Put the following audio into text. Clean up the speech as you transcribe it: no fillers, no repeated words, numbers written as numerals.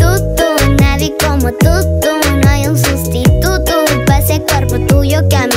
tú, nadie como tú, no hay un sustituto para ese cuerpo tuyo que a mí